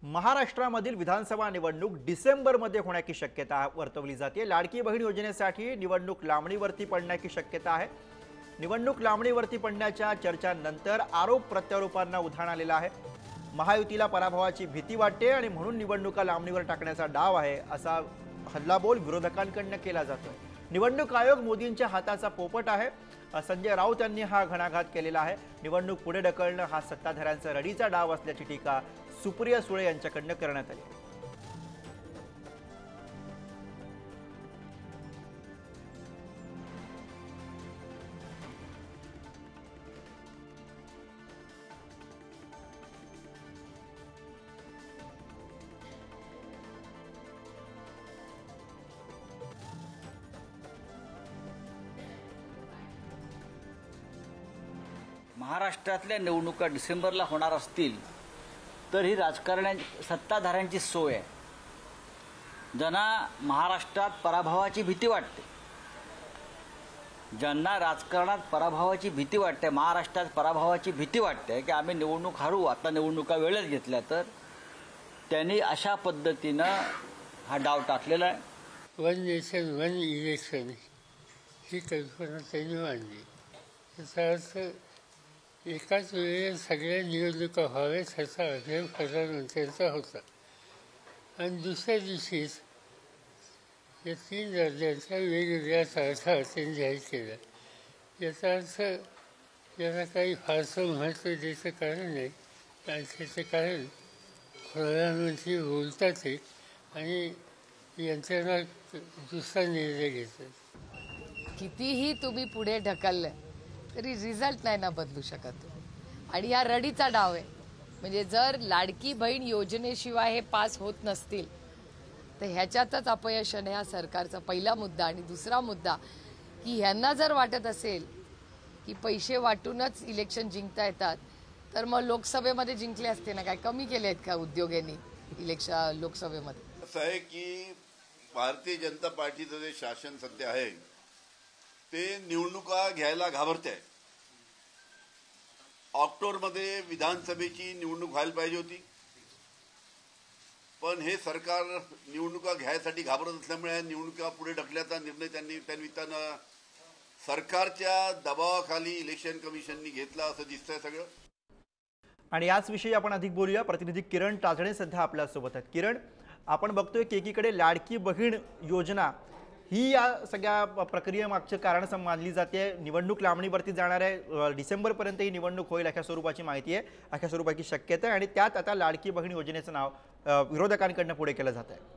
महाराष्ट्रामधील विधानसभा निवडणूक डिसेंबरमध्ये होण्याची शक्यता वर्तवली जाते। लाडकी बहीण योजनेसाठी निवडणूक लांबणीवरती पडण्याची शक्यता आहे। निवडणूक लांबणीवरती पडण्याच्या चर्चांनंतर आरोप प्रत्यारोपांना उधाण आलेलं आहे। महायुतीला पराभवाची भीती वाटते आणि म्हणून निवडणुका लांबणीवर टाकण्याचा डाव आहे असा हल्लाबोल विरोधकांकडून केला जातोय। निवडणूक आयोग मोदींच्या हाताचा पोपट आहे। संजय राऊत यांनी हा घणाघात केलेला आहे। निवडणूक पुढे ढकलणं हा सत्ताधाऱ्यांचा रडीचा डाव असल्याची टीका सुप्रिया सुळे यांच्याकडून करण्यात आली। महाराष्ट्रातल्या निवडणुका डिसेंबरला होणार असतील तर ही सत्ताधाऱ्यांची सोय आहे। ज्यांना महाराष्ट्रात पराभवाची भीती वाटते, ज्यांना राजकारणात पराभवाची भीती वाटते, महाराष्ट्रात पराभवाची भीती वाटते की आम्ही निवडणूक हारू, आता निवडणुका वेळेत घेतल्या, तर त्यांनी अशा पद्धतीनं हा डाव टाकलेला आहे। वन नेशन वन इलेक्शन ही कल्पना त्यांनी मांडली। त्याचा अर्थ एकाच वेळेस सगळ्या निवडणुका व्हाव्यात ह्याचा आग्रह प्रधानमंत्र्यांचा होता आणि दुसऱ्या दिवशीच या 3 राज्यांच्या वेगवेगळ्या तारखा त्यांनी जाहीर केल्या। याचा अर्थ याला काही फारसं महत्त्व द्यायचं कारण नाही, त्याचे कारण प्रधानमंत्री बोलतात आणि यंत्रणा दुसरा निर्णय घेतात। कितीही तुम्ही पुढे ढकललं तरी रिझल्ट नाही ना बदलू शकत आणि हा रडीचा डाव आहे। म्हणजे जर लाडकी बहीण योजनेशिवाय हे पास होत नसतील तर ह्याच्यातच अपयश आहे हा सरकारचा पहिला मुद्दा। आणि दुसरा मुद्दा की ह्यांना जर वाटत असेल की पैसे वाटूनच इलेक्शन जिंकता येतात तर मग लोकसभेमध्ये जिंकले असते ना, काय कमी केले आहेत का उद्योगांनी इलेक्शन लोकसभेमध्ये? असं आहे की भारतीय जनता पार्टीचं जे शासन सध्या आहे ते निवडणुका घ्यायला घाबरते आहे। ऑक्टोबरमध्ये विधानसभेची निवडणूक व्हायला पाहिजे होती, पण हे सरकार निवडणुका घ्यायसाठी घाबरत असल्यामुळे निवडणुका पुढे ढकलण्याचा निर्णय त्यांनी त्यानिमित्तानं सरकारच्या दबावाखाली इलेक्शन कमिशननी घेतला असं दिसतंय सगळं। आणि याच विषयी आपण अधिक बोलूया। प्रतिनिधी किरण टाचणे सध्या आपल्या सोबत आहेत। किरण, आपण बघतोय की एकीकडे लाडकी बहीण योजना ही या सगळ्या प्रक्रियेमागचे कारण मानली जाते। निवडणूक लांबणीवरती जाणार आहे, डिसेंबरपर्यंत ही निवडणूक होईल अशा स्वरूपाची माहिती आहे, अशा स्वरूपाची शक्यता आहे आणि त्यात आता लाडकी बहीण योजनेचं नाव विरोधकांकडून पुढे केलं जात आहे।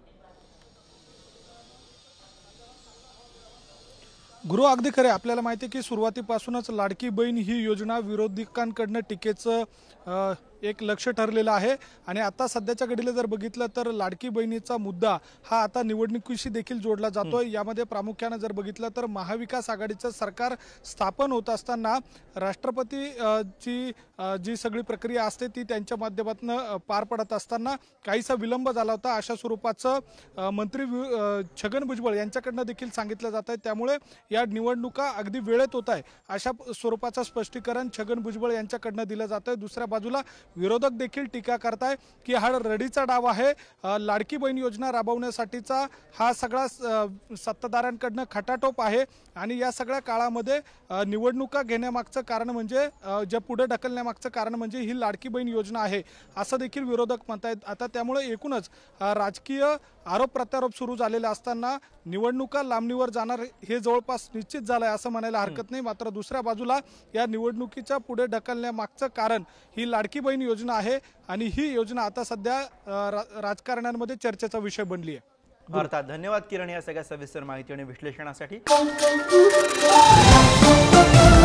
गुरु, अगदी खरे। आपल्याला माहिती आहे की सुरुवातीपासूनच लाडकी बहीण ही योजना विरोधकांकडून टीकेचं एक लक्ष ठरलेलं आहे आणि आता सध्याच्या घडीला जर बघितलं तर लाडकी बहिणीचा मुद्दा हा आता निवडणुकीशी देखील जोडला जातोय। यामध्ये प्रामुख्याने जर बघितलं तर महाविकास आघाडीचं सरकार स्थापन होत असताना राष्ट्रपती जी सगळी प्रक्रिया असते ती त्यांच्या माध्यमातून पार पडत असताना काहीसा विलंब झाला होता, अशा स्वरूपाचं मंत्री छगन भुजबळ यांच्याकडनं देखील सांगितलं जात आहे। त्यामुळे या निवडणुका अगदी वेळेत होत आहे अशा स्वरूपाचं स्पष्टीकरण छगन भुजबळ यांच्याकडनं दिलं जातंय। दुसऱ्या बाजूला विरोधक देखील टीका करताय की हा रडीचा डाव आहे। लाडकी बहीण योजना राबवण्यासाठीचा हा सगळा सत्ताधाऱ्यांकडनं खटाटोप आहे आणि या सगळ्या काळामध्ये निवडणुका घेण्यामागचं कारण म्हणजे ज्या पुढे ढकलण्यामागचं कारण म्हणजे ही लाडकी बहीण योजना आहे असं देखील विरोधक म्हणतायत। आता त्यामुळे एकूणच राजकीय आरोप प्रत्यारोप सुरू झालेले असताना निवडणुका लांबणीवर जाणार हे जवळपास निश्चित झालंय असं म्हणायला हरकत नाही। मात्र दुसऱ्या बाजूला या निवडणुकीच्या पुढे ढकलण्यामागचं कारण ही लाडकी बहीण योजना आहे आणि ही योजना आता सध्या राजकारण्यांमध्ये चर्चेचा विषय बनली आहे। अर्थात धन्यवाद किरण या सगळ्या सविस्तर माहिती आणि विश्लेषणासाठी।